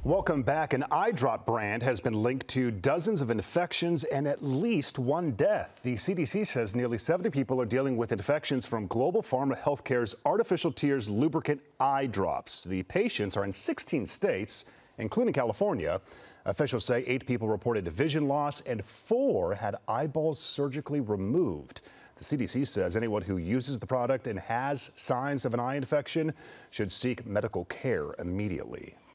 Welcome back. An eye drop brand has been linked to dozens of infections and at least one death. The CDC says nearly 70 people are dealing with infections from Global Pharma Healthcare's Artificial Tears lubricant eye drops. The patients are in 16 states, including California. Officials say 8 people reported vision loss and 4 had eyeballs surgically removed. The CDC says anyone who uses the product and has signs of an eye infection should seek medical care immediately.